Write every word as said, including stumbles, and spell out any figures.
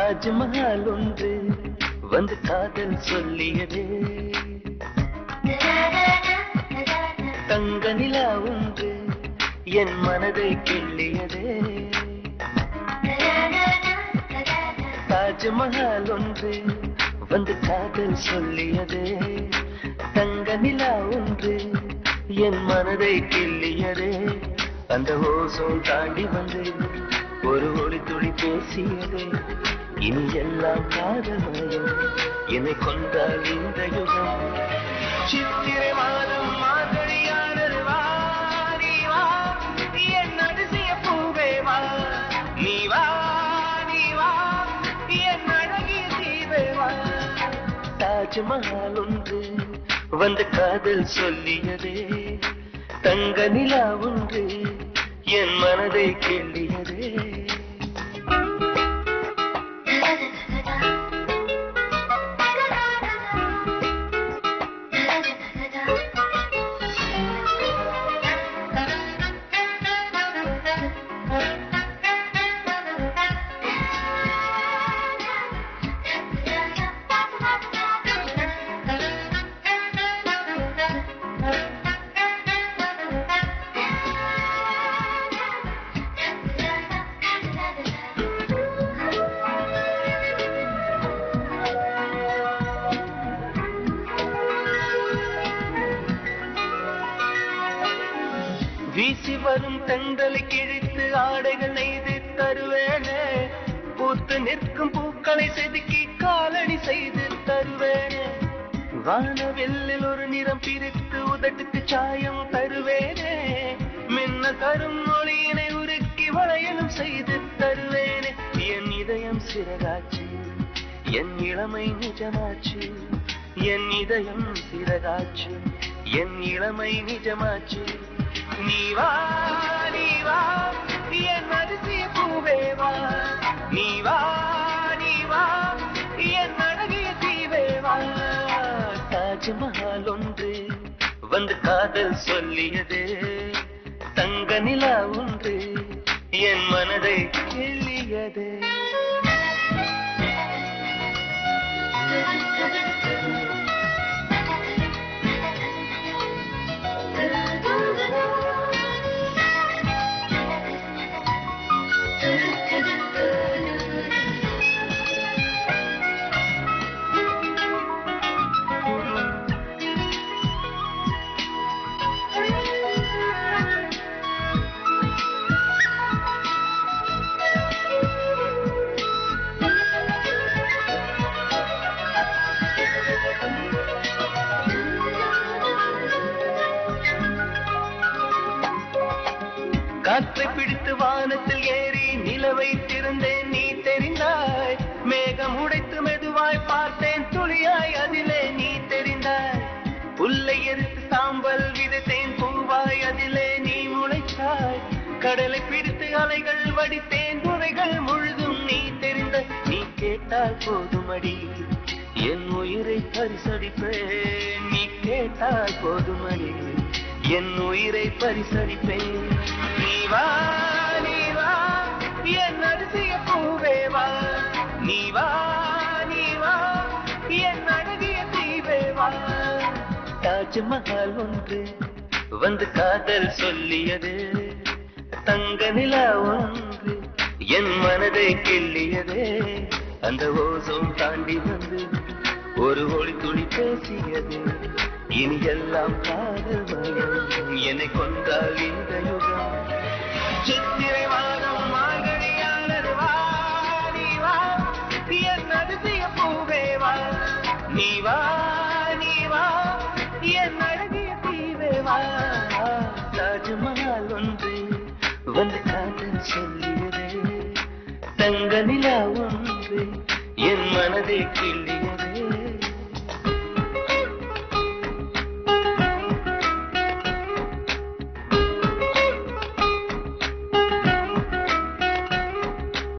தாஜ்மஹால் ஒன்று வந்து காதல் சொல்லியதே, தங்க நிலா ஒன்று என் மனதை கிள்ளியதே. தாஜ்மஹால் ஒன்று வந்து காதல் சொல்லியதே, தங்க நிலா ஒன்று என் மனதை கிள்ளியதே. அந்த ஓசோன் தாண்டி வந்து ஒரு ஒளி துளி பேசியதே, இனி எல்லாம் காதமயம் என்னை கொண்டால் இந்த யுகம். சித்திரை மாதம் மார்கழியானது வா, நீ வா என் அதிசய பூவே வா, நீ வா நீ வா என் அழகிய தீவே வா. தாஜ்மஹால் ஒன்று வந்து காதல் சொல்லியதே, தங்க நிலா ஒன்று என் மனதை கிள்ளியதே. வீசி வரும் தென்றலை கிழித்து ஆடைகள் நெய்து தருவேனே, பூத்து நிற்கும் பூக்களை செதுக்கி காலணி செய்து தருவேனே. வானவெல்லில் ஒரு நிறம் பிரித்து உதட்டுக்கு சாயம் தருவேனே, மின்ன கரும் மொழியினை உருக்கி வளையலும் செய்து தருவேனே. என் இதயம் சிறகாச்சு, என் இளமை நிஜமாச்சு, என் இதயம் சிறகாச்சு, என் இளமை நிஜமாச்சு. நீ வா நீ வா என் அதிசய பூவே வா, நீ வா நீ வா என் அழகிய தீவே வா. தாஜ்மஹால் ஒன்று வந்து காதல் சொல்லியதே, தங்க நிலா ஒன்று என் மனதை கிள்ளியதே. காற்றை பிடித்து வானத்தில் ஏறி நிலவை திறந்தேன், நீ தெரிந்தாய். மேகம் உடைத்து மெதுவாய் பார்த்தேன், துளியாய் அதிலே நீ தெரிந்தாய். புல்லை எரித்து சாம்பல் விதைத்தேன், பூவாய் அதிலே நீ முளைத்தாய். கடலை பிடித்து அலைகள் வடித்தேன், துறைகள் முழுதும் நீ தெரிந்த. நீ கேட்டால் போதுமடி என் உயிரை பரிசளிப்பேன், நீ கேட்டால் போதுமடி என் உயிரை பரிசளிப்பேன். நீ வா நீ வா என் அதிசய பூவே வா, நீ வா நீ வா என் அழகிய தீவே வா. தாஜ்மஹால் ஒன்று வந்து காதல் சொல்லியது, தங்க நிலா ஒன்று என் மனதை கிள்ளியதே. அந்த ஓசோன் தாண்டி வந்து ஒரு ஒளி துளி பேசியது, இனி எல்லாம் காதல் மயம் என்னை கொண்டால் இந்த யுகம். சித்திரை மாதம் மார்கழியானது வா, நீ வா என் அதிசய பூவே வா, நீ வா நீ வா என் அழகிய தீவே வா. தாஜ்மஹால் ஒன்று வந்து காதல் சொல்லியதே, தங்க நிலா ஒன்று என் மனதை கிள்ளியது.